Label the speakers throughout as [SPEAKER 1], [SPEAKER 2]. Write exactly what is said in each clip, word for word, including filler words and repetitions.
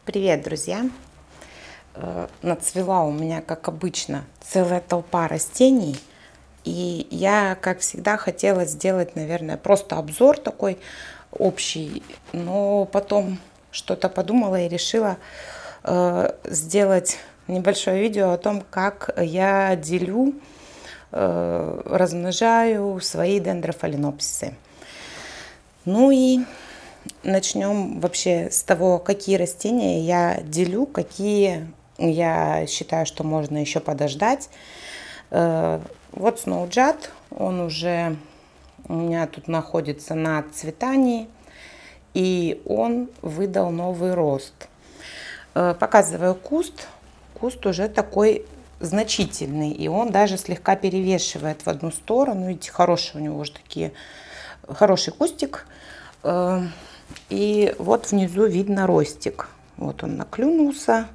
[SPEAKER 1] Привет, друзья! Нацвела у меня, как обычно, целая толпа растений. И я, как всегда, хотела сделать, наверное, просто обзор такой общий. Но потом что-то подумала и решила э, сделать небольшое видео о том, как я делю, э, размножаю свои дендрофаленопсисы. Ну и начнем вообще с того, какие растения я делю, какие я считаю, что можно еще подождать. Вот сноуджат, он уже у меня тут находится на цветании, и он выдал новый рост. Показываю куст. Куст уже такой значительный, и он даже слегка перевешивает в одну сторону. Видите, хороший у него уже такие, хороший кустик. И вот внизу видно ростик. Вот он наклюнулся.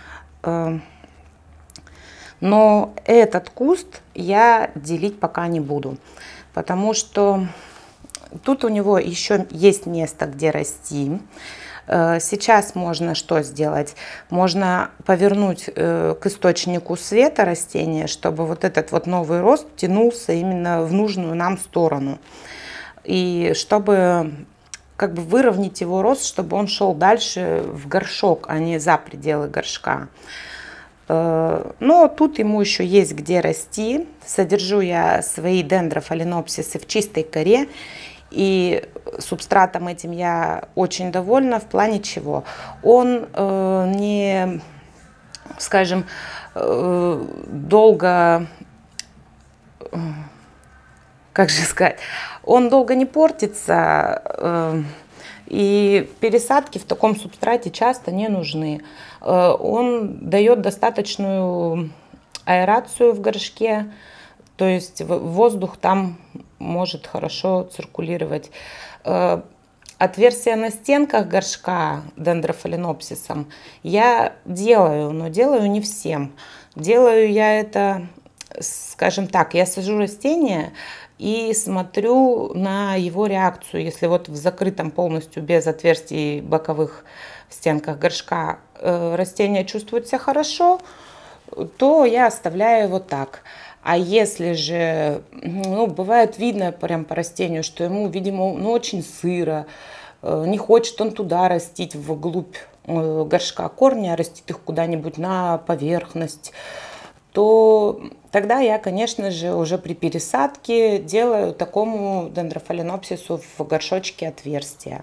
[SPEAKER 1] Но этот куст я делить пока не буду, потому что тут у него еще есть место, где расти. Сейчас можно что сделать? Можно повернуть к источнику света растения, чтобы вот этот вот новый рост тянулся именно в нужную нам сторону. И чтобы как бы выровнять его рост, чтобы он шел дальше в горшок, а не за пределы горшка. Но тут ему еще есть где расти. Содержу я свои дендрофаленопсисы в чистой коре. И субстратом этим я очень довольна. В плане чего? Он э, не, скажем, э, долго... Как же сказать, он долго не портится, э, и пересадки в таком субстрате часто не нужны. Э, он дает достаточную аэрацию в горшке, то есть воздух там может хорошо циркулировать. Э, отверстия на стенках горшка дендрофаленопсисом я делаю, но делаю не всем. Делаю я это, скажем так, я сажу растение и смотрю на его реакцию. Если вот в закрытом полностью без отверстий боковых в стенках горшка э, растение чувствует себя хорошо, то я оставляю его так. А если же, ну, бывает видно прям по растению, что ему, видимо, ну, очень сыро, э, не хочет он туда растить вглубь э, горшка корни, а растит их куда-нибудь на поверхность, то тогда я, конечно же, уже при пересадке делаю такому дендрофаленопсису в горшочке отверстия.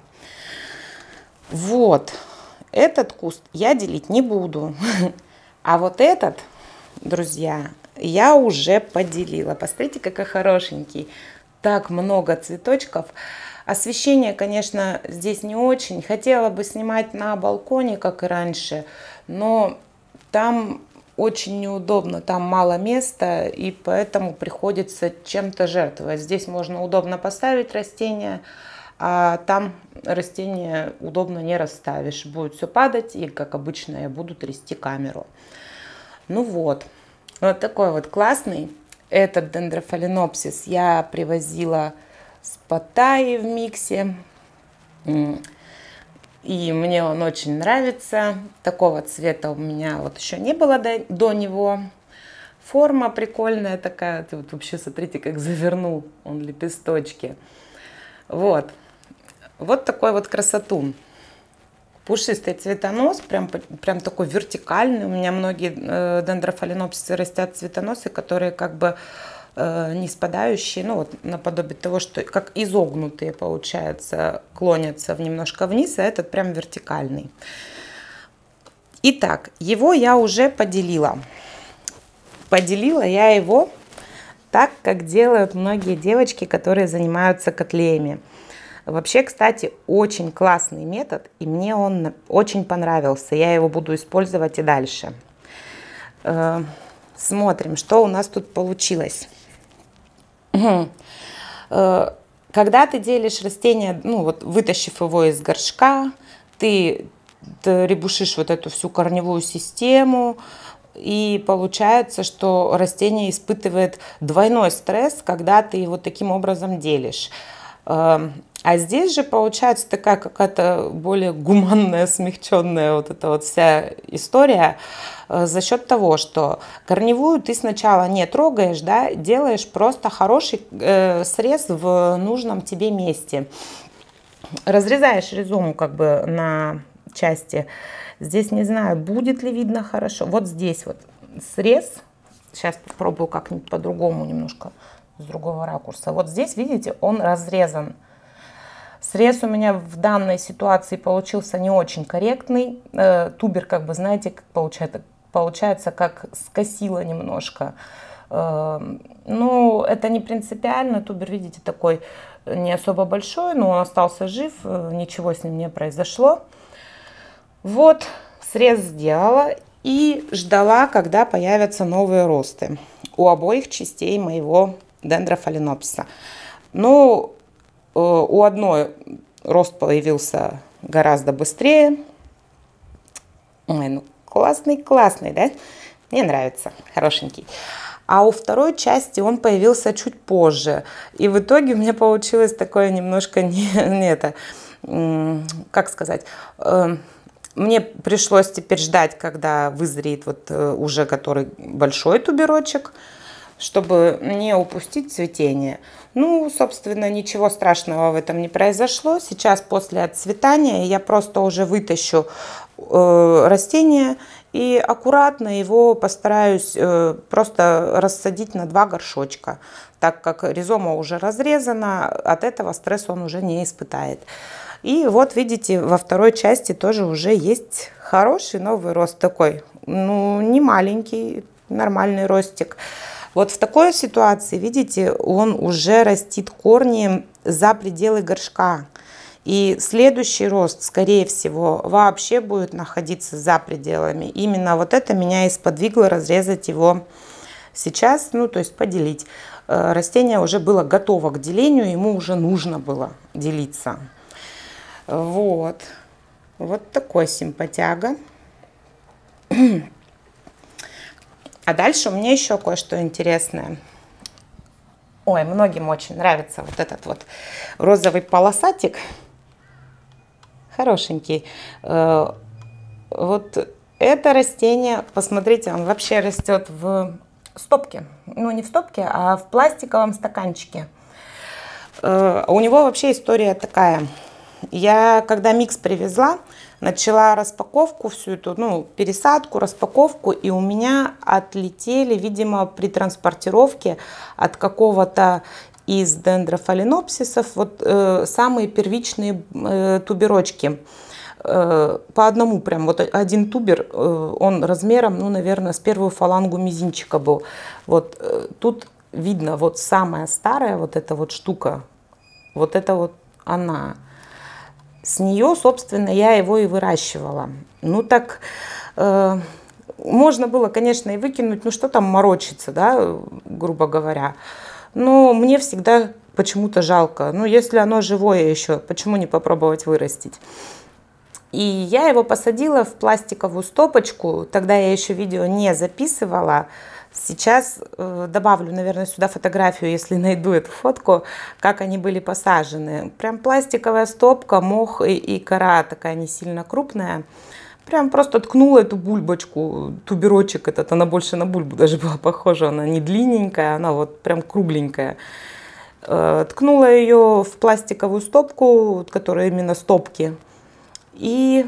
[SPEAKER 1] Вот, этот куст я делить не буду. А вот этот, друзья, я уже поделила. Посмотрите, какой хорошенький. Так много цветочков. Освещение, конечно, здесь не очень. Хотела бы снимать на балконе, как и раньше, но там очень неудобно, там мало места, и поэтому приходится чем-то жертвовать. Здесь можно удобно поставить растение, а там растение удобно не расставишь. Будет все падать, и, как обычно, я буду трясти камеру. Ну вот, вот такой вот классный. Этот дендрофаленопсис я привозила с Паттайи в миксе. И мне он очень нравится. Такого цвета у меня вот еще не было до, до него. Форма прикольная такая. Вот вообще смотрите, как завернул он лепесточки. Вот. Вот такой вот красотун. Пушистый цветонос, прям, прям такой вертикальный. У меня многие э, дендрофаленопсисы растят цветоносы, которые как бы э, не спадающие, ну вот наподобие того, что как изогнутые, получается, клонятся в немножко вниз, а этот прям вертикальный. Итак, его я уже поделила. Поделила я его так, как делают многие девочки, которые занимаются котлеями. Вообще, кстати, очень классный метод, и мне он очень понравился. Я его буду использовать и дальше. Смотрим, что у нас тут получилось. Когда ты делишь растение, ну вот вытащив его из горшка, ты, ты ребушишь вот эту всю корневую систему, и получается, что растение испытывает двойной стресс, когда ты его таким образом делишь. А здесь же получается такая какая-то более гуманная, смягченная вот эта вот вся история за счет того, что корневую ты сначала не трогаешь, да, делаешь просто хороший э, срез в нужном тебе месте. Разрезаешь ризому как бы на части. Здесь не знаю, будет ли видно хорошо. Вот здесь вот срез. Сейчас попробую как-нибудь по-другому немножко, с другого ракурса. Вот здесь, видите, он разрезан. Срез у меня в данной ситуации получился не очень корректный. Э, тубер, как бы, знаете, как получается, получается, как скосило немножко. Э, ну, это не принципиально. Тубер, видите, такой не особо большой, но он остался жив, ничего с ним не произошло. Вот, срез сделала и ждала, когда появятся новые росты у обоих частей моего дендрофаленопсиса. Ну, у одной рост появился гораздо быстрее. Ой, ну классный, классный, да? Мне нравится, хорошенький. А у второй части он появился чуть позже. И в итоге у меня получилось такое немножко не, не это, как сказать, мне пришлось теперь ждать, когда вызреет вот уже который большой туберочек, чтобы не упустить цветение. Ну, собственно, ничего страшного в этом не произошло. Сейчас после отцветания я просто уже вытащу э, растение и аккуратно его постараюсь э, просто рассадить на два горшочка. Так как ризома уже разрезана, от этого стресс он уже не испытает. И вот видите, во второй части тоже уже есть хороший новый рост такой. Ну, не маленький, нормальный ростик. Вот в такой ситуации, видите, он уже растит корни за пределы горшка. И следующий рост, скорее всего, вообще будет находиться за пределами. Именно вот это меня и сподвигло разрезать его сейчас, ну, то есть поделить. Растение уже было готово к делению, ему уже нужно было делиться. Вот. Вот такой симпатяга. А дальше у меня еще кое-что интересное. Ой, многим очень нравится вот этот вот розовый полосатик. Хорошенький. Вот это растение, посмотрите, он вообще растет в стопке. Ну, не в стопке, а в пластиковом стаканчике. У него вообще история такая. Я, когда микс привезла, начала распаковку, всю эту, ну, пересадку, распаковку, и у меня отлетели, видимо, при транспортировке от какого-то из дендрофаленопсисов вот э, самые первичные э, туберочки. Э, по одному прям, вот один тубер, э, он размером, ну, наверное, с первую фалангу мизинчика был. Вот э, тут видно, вот самая старая вот эта вот штука, вот это вот она. С нее, собственно, я его и выращивала. Ну так, э, можно было, конечно, и выкинуть, ну что там морочиться, да, грубо говоря. Но мне всегда почему-то жалко. Ну, если оно живое еще, почему не попробовать вырастить? И я его посадила в пластиковую стопочку. Тогда я еще видео не записывала. Сейчас э, добавлю, наверное, сюда фотографию, если найду эту фотку, как они были посажены. Прям пластиковая стопка, мох и, и кора такая не сильно крупная. Прям просто ткнула эту бульбочку, туберочек этот, она больше на бульбу даже была похожа. Она не длинненькая, она вот прям кругленькая. Э, ткнула ее в пластиковую стопку, которая именно стопки. И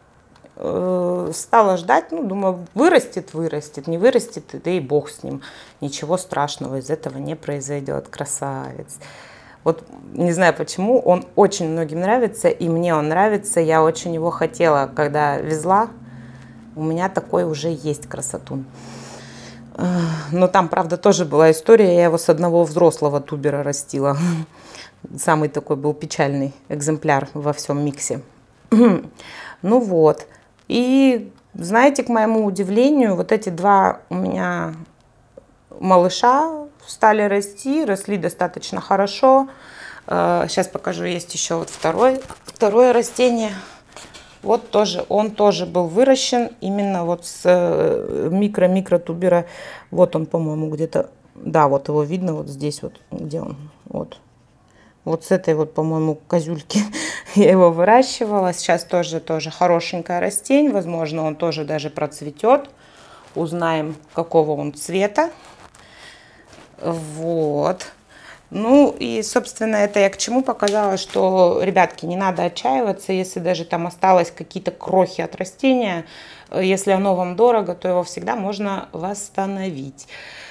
[SPEAKER 1] стала ждать, ну, думаю, вырастет, вырастет, не вырастет, да и бог с ним. Ничего страшного из этого не произойдет. Красавец. Вот не знаю почему, он очень многим нравится, и мне он нравится. Я очень его хотела, когда везла. У меня такой уже есть красотун. Но там, правда, тоже была история. Я его с одного взрослого тубера растила. Самый такой был печальный экземпляр во всем миксе. Ну вот. И, знаете, к моему удивлению, вот эти два у меня малыша стали расти, росли достаточно хорошо. Сейчас покажу, есть еще вот второй, второе растение. Вот тоже, он тоже был выращен именно вот с микро-микро тубера. Вот он, по-моему, где-то, да, вот его видно вот здесь вот, где он, вот. Вот с этой вот, по-моему, козюльки я его выращивала. Сейчас тоже, тоже хорошенькое растение. Возможно, он тоже даже процветет. Узнаем, какого он цвета. Вот. Ну и, собственно, это я к чему показала, что, ребятки, не надо отчаиваться, если даже там осталось какие-то крохи от растения. Если оно вам дорого, то его всегда можно восстановить.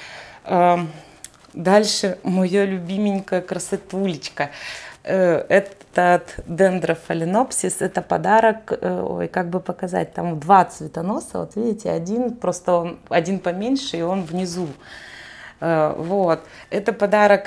[SPEAKER 1] Дальше моя любименькая красотулечка. Этот дендрофаленопсис, это подарок, ой, как бы показать, там два цветоноса, вот видите, один просто он, один поменьше, и он внизу. Вот, это подарок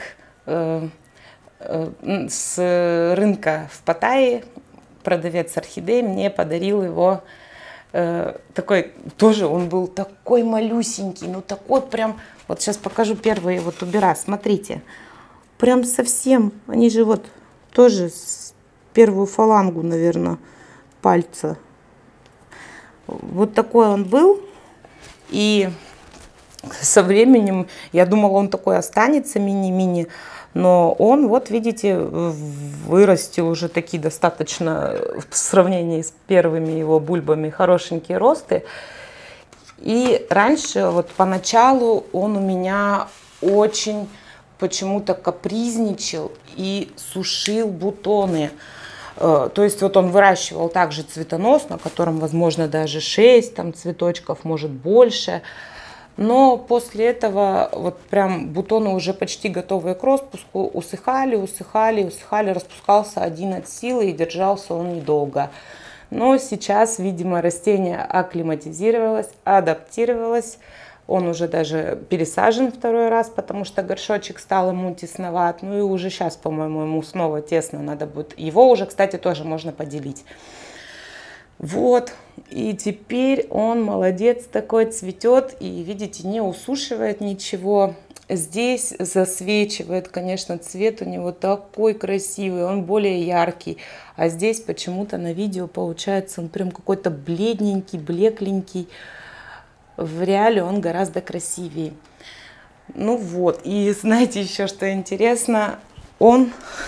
[SPEAKER 1] с рынка в Паттайе, продавец орхидей мне подарил его. Такой, тоже он был такой малюсенький, ну такой прям, вот сейчас покажу первые вот тубера, смотрите, прям совсем, они же вот тоже с первую фалангу, наверное, пальца. Вот такой он был, и со временем я думала, он такой останется мини-мини, но он, вот видите, вырастил уже такие достаточно, в сравнении с первыми его бульбами, хорошенькие росты. И раньше, вот поначалу, он у меня очень почему-то капризничал и сушил бутоны. То есть вот он выращивал также цветонос, на котором, возможно, даже шесть там цветочков, может больше. Но после этого вот прям бутоны уже почти готовые к распуску усыхали, усыхали, усыхали, распускался один от силы и держался он недолго. Но сейчас, видимо, растение акклиматизировалось, адаптировалось. Он уже даже пересажен второй раз, потому что горшочек стал ему тесноват. Ну и уже сейчас, по-моему, ему снова тесно надо будет. Его уже, кстати, тоже можно поделить. Вот, и теперь он молодец такой, цветет, и видите, не усушивает ничего. Здесь засвечивает, конечно, цвет у него такой красивый, он более яркий. А здесь почему-то на видео получается он прям какой-то бледненький, блекленький. В реале он гораздо красивее. Ну вот, и знаете еще, что интересно, он...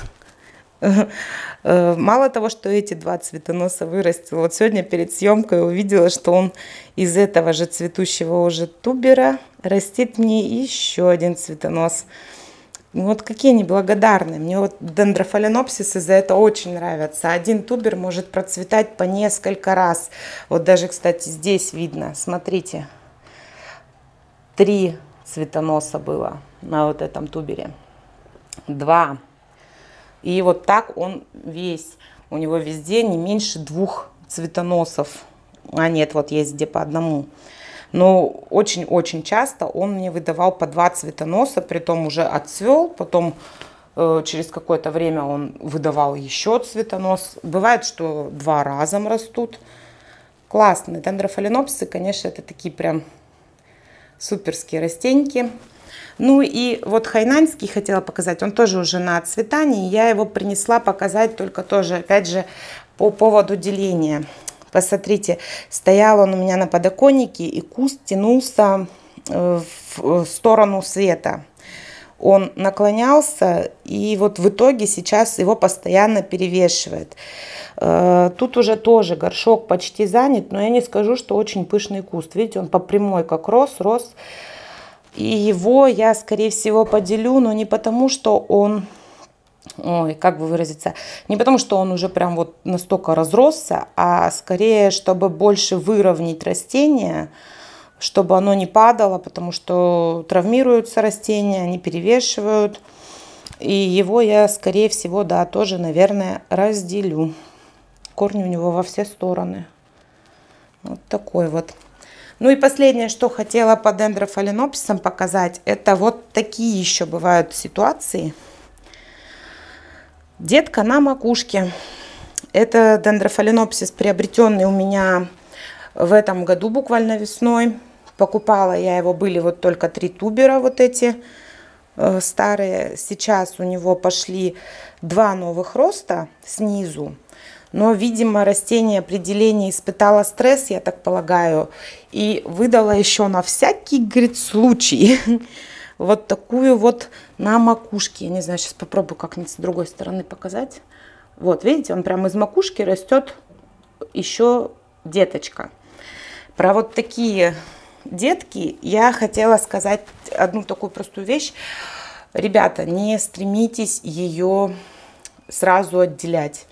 [SPEAKER 1] Мало того, что эти два цветоноса вырастил, вот сегодня перед съемкой увидела, что он из этого же цветущего уже тубера растит мне еще один цветонос. Вот какие они благодарные. Мне вот дендрофаленопсисы за это очень нравятся. Один тубер может процветать по несколько раз. Вот даже, кстати, здесь видно, смотрите, три цветоноса было на вот этом тубере. Два. И вот так он весь, у него везде не меньше двух цветоносов. А нет, вот есть где по одному. Но очень-очень часто он мне выдавал по два цветоноса, притом уже отцвел, потом э, через какое-то время он выдавал еще цветонос. Бывает, что два разом растут. Классные дендрофаленопсисы, конечно, это такие прям суперские растеньки. Ну и вот хайнаньский хотела показать, он тоже уже на отцветании. Я его принесла показать только тоже, опять же, по поводу деления. Посмотрите, стоял он у меня на подоконнике, и куст тянулся в сторону света. Он наклонялся, и вот в итоге сейчас его постоянно перевешивает. Тут уже тоже горшок почти занят, но я не скажу, что очень пышный куст. Видите, он по прямой как рос, рос. И его я, скорее всего, поделю, но не потому, что он, ой, как бы выразиться, не потому, что он уже прям вот настолько разросся, а скорее, чтобы больше выровнять растение, чтобы оно не падало, потому что травмируются растения, они перевешивают. И его я, скорее всего, да, тоже, наверное, разделю. Корни у него во все стороны. Вот такой вот. Ну и последнее, что хотела по дендрофаленопсисам показать, это вот такие еще бывают ситуации. Детка на макушке. Это дендрофаленопсис, приобретенный у меня в этом году, буквально весной. Покупала я его, были вот только три тубера вот эти э, старые. Сейчас у него пошли два новых роста снизу. Но, видимо, растение при делении испытало стресс, я так полагаю, и выдала еще на всякий, говорит, случай вот такую вот на макушке. Я не знаю, сейчас попробую как-нибудь с другой стороны показать. Вот, видите, он прямо из макушки растет еще деточка. Про вот такие детки я хотела сказать одну такую простую вещь. Ребята, не стремитесь ее сразу отделять.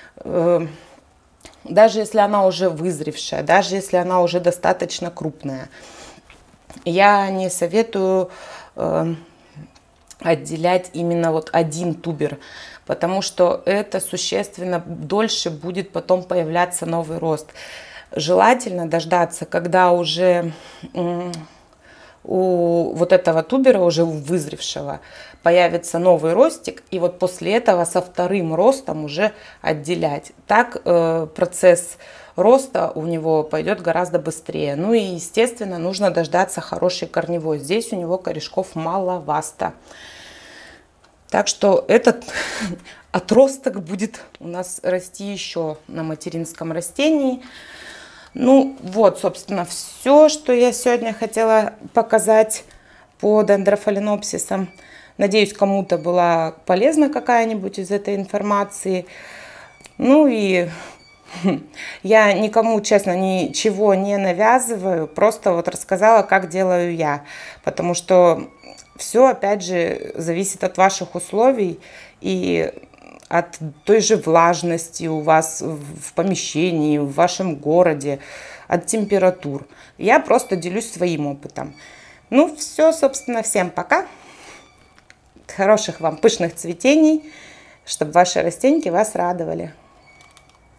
[SPEAKER 1] Даже если она уже вызревшая, даже если она уже достаточно крупная. Я не советую э, отделять именно вот один тубер, потому что это существенно дольше будет потом появляться новый рост. Желательно дождаться, когда уже э, у вот этого тубера, уже у вызревшего, появится новый ростик, и вот после этого со вторым ростом уже отделять. Так э, процесс роста у него пойдет гораздо быстрее. Ну и, естественно, нужно дождаться хорошей корневой. Здесь у него корешков маловасто. Так что этот отросток будет у нас расти еще на материнском растении. Ну вот, собственно, все, что я сегодня хотела показать по дендрофаленопсисам. Надеюсь, кому-то была полезна какая-нибудь из этой информации. Ну и я никому, честно, ничего не навязываю, просто вот рассказала, как делаю я. Потому что все, опять же, зависит от ваших условий и от той же влажности у вас в помещении, в вашем городе, от температур. Я просто делюсь своим опытом. Ну, все, собственно, всем пока. Хороших вам пышных цветений, чтобы ваши растеньки вас радовали.